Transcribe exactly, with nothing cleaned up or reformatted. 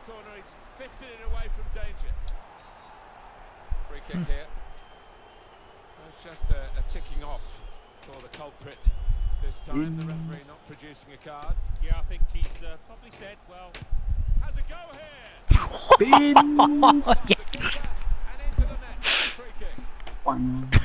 corner, he's fisted it away from danger. Free kick Hmm. here. That's just a, a ticking off for the culprit this time. The referee not producing a card. Yeah, I think he's uh, probably said, well, Has a go here. Oh, Off the yes. keeper and into the net. Free kick. One.